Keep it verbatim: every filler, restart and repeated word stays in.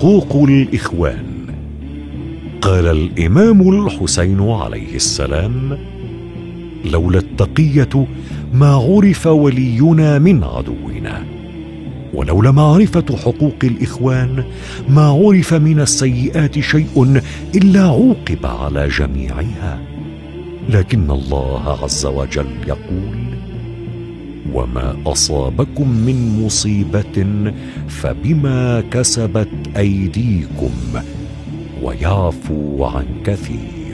حقوق الإخوان. قال الإمام الحسين عليه السلام: لولا التقية ما عرف ولينا من عدونا، ولولا معرفة حقوق الإخوان ما عرف من السيئات شيء إلا عوقب على جميعها. لكن الله عز وجل يقول: وما أصابكم من مصيبة فبما كسبت أيديكم ويعفو عن كثير.